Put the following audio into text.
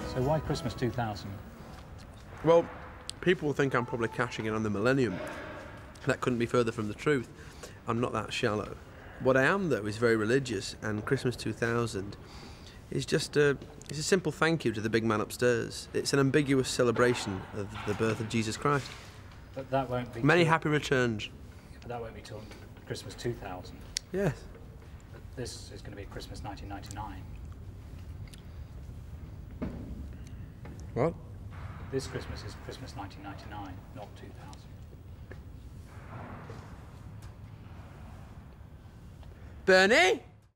So why Christmas 2000? Well, people will think I'm probably cashing in on the millennium. That couldn't be further from the truth. I'm not that shallow. What I am, though, is very religious, and Christmas 2000 is just it's a simple thank you to the big man upstairs. It's an ambiguous celebration of the birth of Jesus Christ. But that won't be... Many happy returns. But that won't be till Christmas 2000. Yes. But this is going to be Christmas 1999. What? This Christmas is Christmas 1999, not 2000. Bernie?